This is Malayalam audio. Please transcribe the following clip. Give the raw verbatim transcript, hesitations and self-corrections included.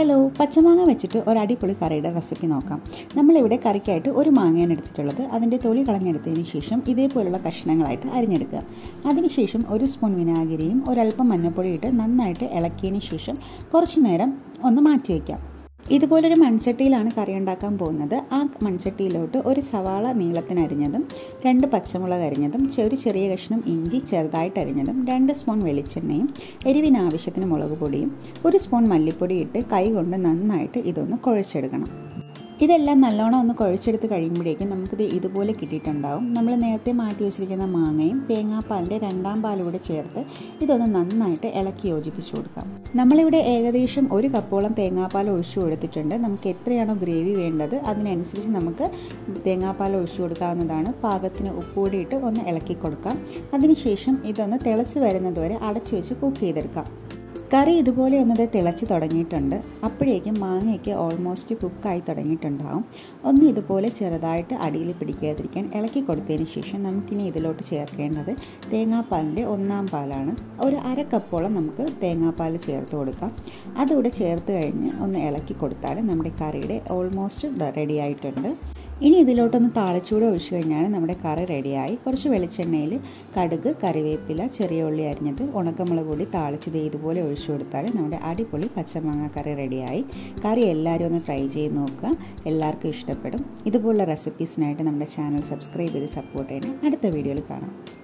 ഹലോ, പച്ചമാങ്ങ വെച്ചിട്ട് ഒരു അടിപൊളി കറിയുടെ റെസിപ്പി നോക്കാം. നമ്മളിവിടെ കറിക്കായിട്ട് ഒരു മാങ്ങയാണ് എടുത്തിട്ടുള്ളത്. അതിൻ്റെ തൊലി കളഞ്ഞെടുത്തതിന് ശേഷം ഇതേപോലുള്ള കഷ്ണങ്ങളായിട്ട് അരിഞ്ഞെടുക്കുക. അതിനുശേഷം ഒരു സ്പൂൺ വിനാഗിരിയും ഒരല്പം മഞ്ഞൾപ്പൊടി ഇട്ട് നന്നായിട്ട് ഇളക്കിയതിന് ശേഷം കുറച്ച് നേരം ഒന്ന് മാറ്റി വയ്ക്കാം. ഇതുപോലൊരു മൺചട്ടിയിലാണ് കറി ഉണ്ടാക്കാൻ പോകുന്നത്. ആ മൺചട്ടിയിലോട്ട് ഒരു സവാള നീളത്തിന് അരിഞ്ഞതും രണ്ട് പച്ചമുളക് അരിഞ്ഞതും ഒരു ചെറിയ കഷ്ണം ഇഞ്ചി ചെറുതായിട്ട് അരിഞ്ഞതും രണ്ട് സ്പൂൺ വെളിച്ചെണ്ണയും എരിവിന് ആവശ്യത്തിന് മുളക് പൊടിയും ഒരു സ്പൂൺ മല്ലിപ്പൊടി ഇട്ട് കൈ കൊണ്ട് നന്നായിട്ട് ഇതൊന്ന് കുഴച്ചെടുക്കണം. ഇതെല്ലാം നല്ലോണം ഒന്ന് കുഴച്ചെടുത്ത് കഴിയുമ്പോഴേക്കും നമുക്കിത് ഇതുപോലെ കിട്ടിയിട്ടുണ്ടാവും. നമ്മൾ നേരത്തെ മാറ്റി വെച്ചിരിക്കുന്ന മാങ്ങയും തേങ്ങാപ്പാലിൻ്റെ രണ്ടാം പാലൂടെ ചേർത്ത് ഇതൊന്ന് നന്നായിട്ട് ഇളക്കി യോജിപ്പിച്ച് കൊടുക്കാം. നമ്മളിവിടെ ഏകദേശം ഒരു കപ്പോളം തേങ്ങാപ്പാൽ ഒഴിച്ചു കൊടുത്തിട്ടുണ്ട്. നമുക്ക് എത്രയാണോ ഗ്രേവി വേണ്ടത് അതിനനുസരിച്ച് നമുക്ക് തേങ്ങാപ്പാൽ ഒഴിച്ചു കൊടുക്കാവുന്നതാണ്. പാകത്തിന് ഉപ്പുകൂടി ഇട്ട് ഒന്ന് ഇളക്കി കൊടുക്കാം. അതിനുശേഷം ഇതൊന്ന് തിളച്ച് വരുന്നതുവരെ അടച്ചു വെച്ച് കുക്ക് ചെയ്തെടുക്കാം. കറി ഇതുപോലെ ഒന്നത് തിളച്ച് തുടങ്ങിയിട്ടുണ്ട്. അപ്പോഴേക്കും മാങ്ങയ്ക്ക് ഓൾമോസ്റ്റ് കുക്കായി തുടങ്ങിയിട്ടുണ്ടാവും. ഒന്ന് ഇതുപോലെ ചെറുതായിട്ട് അടിയിൽ പിടിക്കാതിരിക്കാൻ ഇളക്കി കൊടുത്തതിന് ശേഷം നമുക്കിനി ഇതിലോട്ട് ചേർക്കേണ്ടത് തേങ്ങാപ്പാലിൻ്റെ ഒന്നാം പാലാണ്. ഒരു അര കപ്പോളം നമുക്ക് തേങ്ങാപ്പാൽ ചേർത്ത് കൊടുക്കാം. അതുകൂടെ ചേർത്ത് കഴിഞ്ഞ് ഒന്ന് ഇളക്കി കൊടുത്താൽ നമ്മുടെ കറിയുടെ ഓൾമോസ്റ്റ് റെഡി ആയിട്ടുണ്ട്. ഇനി ഇതിലോട്ടൊന്ന് താളിച്ചൂടെ ഒഴിച്ചു കഴിഞ്ഞാൽ നമ്മുടെ കറി റെഡിയായി. കുറച്ച് വെളിച്ചെണ്ണയിൽ കടുക്, കറിവേപ്പില, ചെറിയ ഉള്ളി അരിഞ്ഞത്, ഉണക്കമുളക് കൂടി താളിച്ചത് ഇതുപോലെ ഒഴിച്ചു കൊടുത്താൽ നമ്മുടെ അടിപൊളി പച്ചമാങ്ങ കറി റെഡിയായി. കറി എല്ലാവരും ഒന്ന് ട്രൈ ചെയ്ത് നോക്കുക. എല്ലാവർക്കും ഇഷ്ടപ്പെടും. ഇതുപോലുള്ള റെസിപ്പീസിനായിട്ട് നമ്മുടെ ചാനൽ സബ്സ്ക്രൈബ് ചെയ്ത് സപ്പോർട്ട് ചെയ്യണം. അടുത്ത വീഡിയോയിൽ കാണാം.